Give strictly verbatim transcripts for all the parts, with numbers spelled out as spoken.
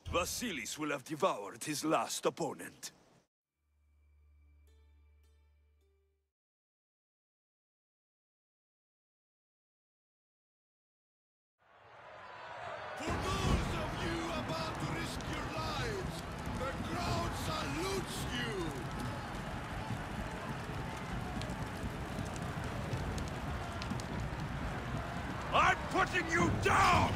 Vasilis will have devoured his last opponent. For those of you about to risk your lives, the crowd salutes you! I'm putting you down!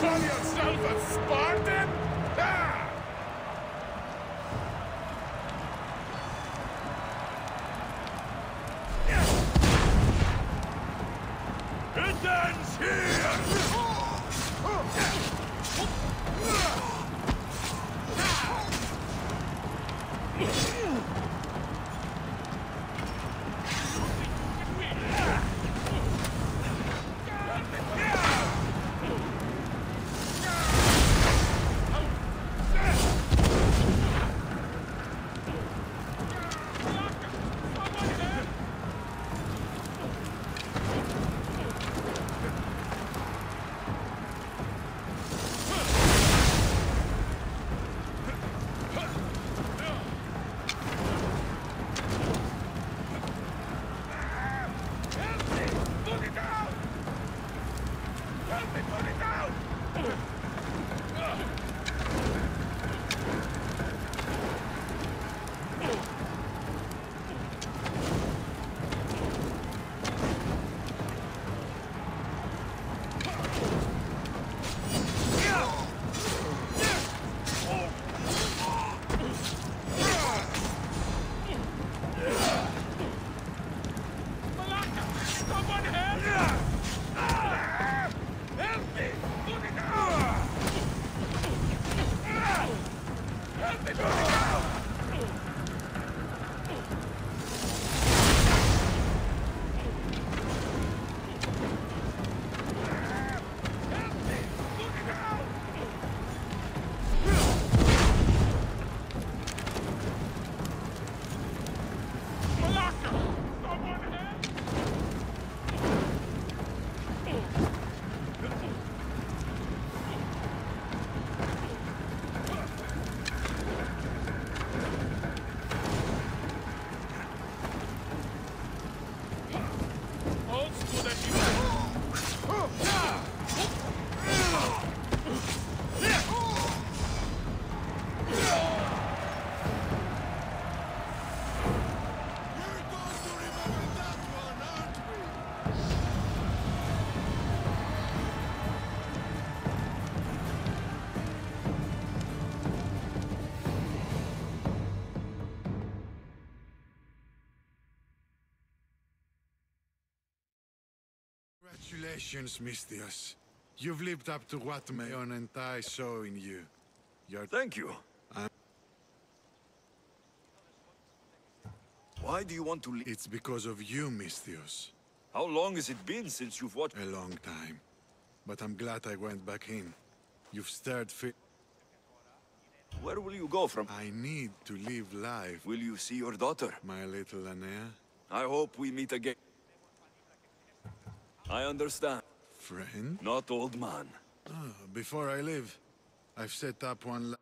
call yourself a Spartan? Ah! It ends here! Congratulations, Misthios. You've lived up to what Mayon and I saw in you. You're... Thank you. I'm... Why do you want to leave? It's because of you, Misthios. How long has it been since you've watched? A long time. But I'm glad I went back in. You've stirred fit. Where will you go from? I need to live life. Will you see your daughter? My little Anea? I hope we meet again. I understand. Friend? Not old man. Oh, before I leave, I've set up one...